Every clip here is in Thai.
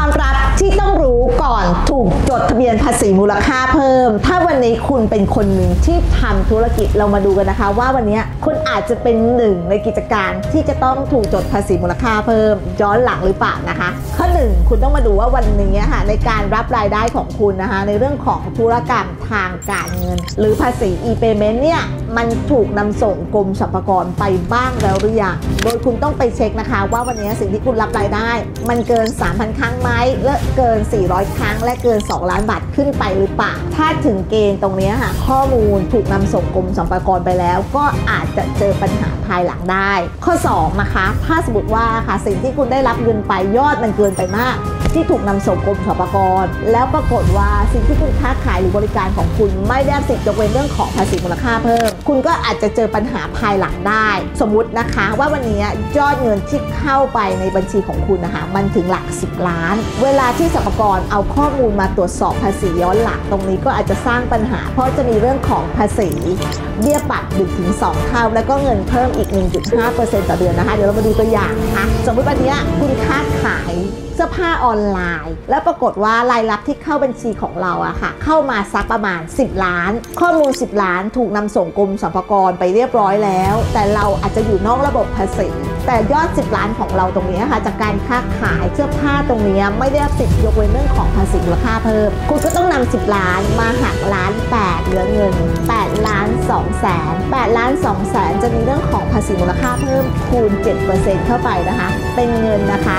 ความลับที่ต้องรู้ก่อนถูกจดทะเบียนภาษีมูลค่าเพิ่มถ้าวันนี้คุณเป็นคนหนึ่งที่ทำธุรกิจเรามาดูกันนะคะว่าวันนี้คุณอาจจะเป็นหนึ่งในกิจการที่จะต้องถูกจดภาษีมูลค่าเพิ่มย้อนหลังหรือเปล่านะคะข้อหนึ่งคุณต้องมาดูว่าวันนี้ค่ะในการรับรายได้ของคุณนะคะในเรื่องของธุรกรรมทางการเงินหรือภาษี e-payment เนี่ยมันถูกนำส่งกรมสรรพากรไปบ้างแล้วหรือยังโดยคุณต้องไปเช็คนะคะว่าวันนี้สิ่งที่คุณรับรายได้มันเกิน 3,000 ครั้งไหมและเกิน400ครั้งและเกิน2ล้านบาทขึ้นไปหรือเปล่าถ้าถึงเกณฑ์ตรงนี้ค่ะข้อมูลถูกนำส่งกรมสรรพากรไปแล้วก็อาจจะเจอปัญหาภายหลังได้ข้อ2นะคะถ้าสมมติว่าค่ะสิ่งที่คุณได้รับเงินไปยอดมันเกินไปมากที่ถูกนำส่งกรมสรรพากรแล้วปรากฏว่าสิ่งที่คุณค้าขายหรือบริการของคุณไม่ได้รับสิทธิ์ยกเว้นเรื่องของภาษีมูลค่าเพิ่มคุณก็อาจจะเจอปัญหาภายหลังได้สมมุตินะคะว่าวันนี้ยอดเงินที่เข้าไปในบัญชีของคุณนะคะมันถึงหลัก10 ล้านเวลาที่สรรพากรเอาข้อมูลมาตรวจสอบภาษีย้อนหลังตรงนี้ก็อาจจะสร้างปัญหาเพราะจะมีเรื่องของภาษีเบี้ยปรับ 1-2 เท่าแล้วก็เงินเพิ่มอีก 1.5% ต่อเดือนนะคะเดี๋ยวเรามาดูตัวอย่างนะคะสมมติวันนี้คุณค้าขายเสื้อผ้าออนไลน์แล้วปรากฏว่ารายรับที่เข้าบัญชีของเราอะค่ะเข้ามาสักประมาณ10 ล้านข้อมูล10 ล้านถูกนำส่งกรมสรรพากรไปเรียบร้อยแล้วแต่เราอาจจะอยู่นอกระบบภาษีแต่ยอด10 ล้านของเราตรงนี้ค่ะจากการค้าขายเสื้อผ้าตรงนี้ไม่ได้รับสิทธิ์ยกเว้นเรื่องของภาษีมูลค่าเพิ่มคุณก็ต้องนำ10 ล้านมาหัก1,800,000เหลือเงิน8,200,000 8,200,000จะมีเรื่องของภาษีมูลค่าเพิ่มคูณ 7% เข้าไปนะคะเป็นเงินนะคะ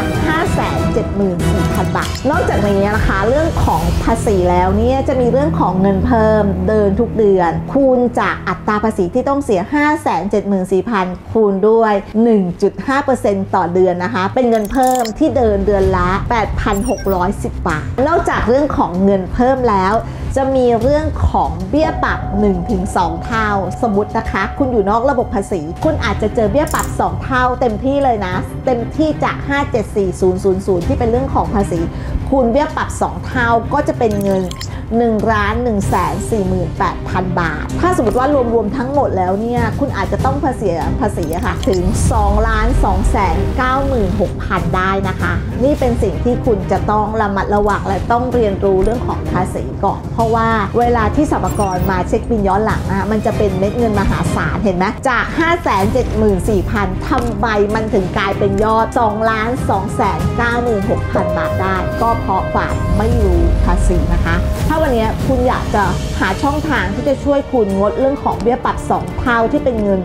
574,000 บาทนอกจากนี้นะคะเรื่องของภาษีแล้วเนี่ยจะมีเรื่องของเงินเพิ่มเดินทุกเดือนคูณจากอัตราภาษีที่ต้องเสีย 574,000 คูณด้วย 1.5% ต่อเดือนนะคะเป็นเงินเพิ่มที่เดินเดือนละ 8,610 บาทนอกจากเรื่องของเงินเพิ่มแล้วจะมีเรื่องของเบี้ยปรับ 1-2 เท่าสมมตินะคะคุณอยู่นอกระบบภาษีคุณอาจจะเจอเบี้ยปรับ2 เท่าเต็มที่เลยนะเต็มที่จาก 574,000 ที่เป็นเรื่องของภาษีคูณเบี้ยปรับ2 เท่าก็จะเป็นเงิน 1,148,000 บาทถ้าสมมติว่ารวมๆทั้งหมดแล้วเนี่ยคุณอาจจะต้องภาษีค่ะถึง 2,296,000 ได้นะคะนี่เป็นสิ่งที่คุณจะต้องระมัดระวังและต้องเรียนรู้เรื่องของภาษีก่อนเพราะว่าเวลาที่สรรพากรมาเช็คบิลย้อนหลังนะคะมันจะเป็นเม็ดเงินมหาศาลเห็นไหมจาก 574,000 ทำไมมันถึงกลายเป็นยอด 2,296,000 บาทได้ก็เพราะฝ่ายไม่รู้ภาษีนะคะถ้าวันนี้คุณอยากจะหาช่องทางที่จะช่วยคุณงดเรื่องของเบี้ยปรับ2 เท่าที่เป็นเงิน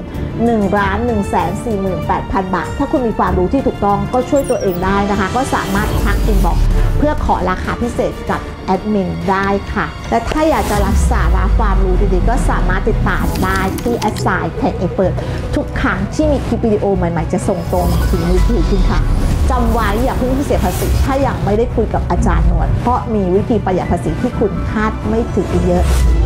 1,148,000 บาทถ้าคุณมีความรู้ที่ถูกต้องก็ช่วยตัวเองได้นะคะก็สามารถทักอินบ็อกซ์เพื่อขอราคาพิเศษกับแอดมินได้ค่ะและถ้าอยากจะรับสาระความรู้ดีๆก็สามารถติดตามได้ที่@tax-expertทุกครั้งที่มีคลิปวิดีโอใหม่ๆจะส่งตรงถึงมือถือคุณค่ะจำไว้อย่าเพิ่งเสียภาษีถ้ายังไม่ได้คุยกับอาจารย์นวลเพราะมีวิธีประหยัดภาษีที่คุณคาดไม่ถึงเยอะ